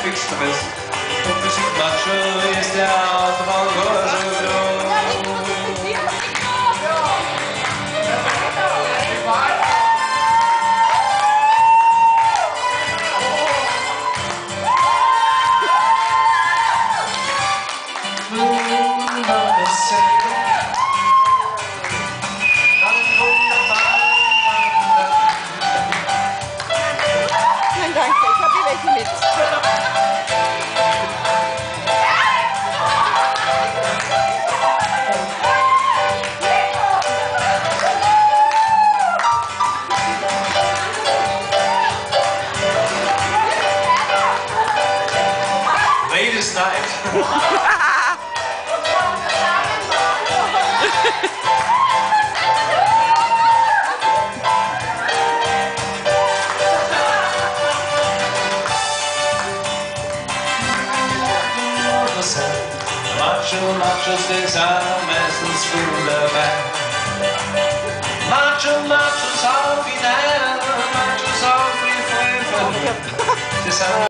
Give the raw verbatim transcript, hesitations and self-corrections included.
Express. Und Musik Macho ist der Autobahn so groß. Nein, danke, ich habe hier welche mit. Ladies night. Macho, Machos, den sind meistens früh dabei. Macho, Machos auf hinein, Machos auf die Früh.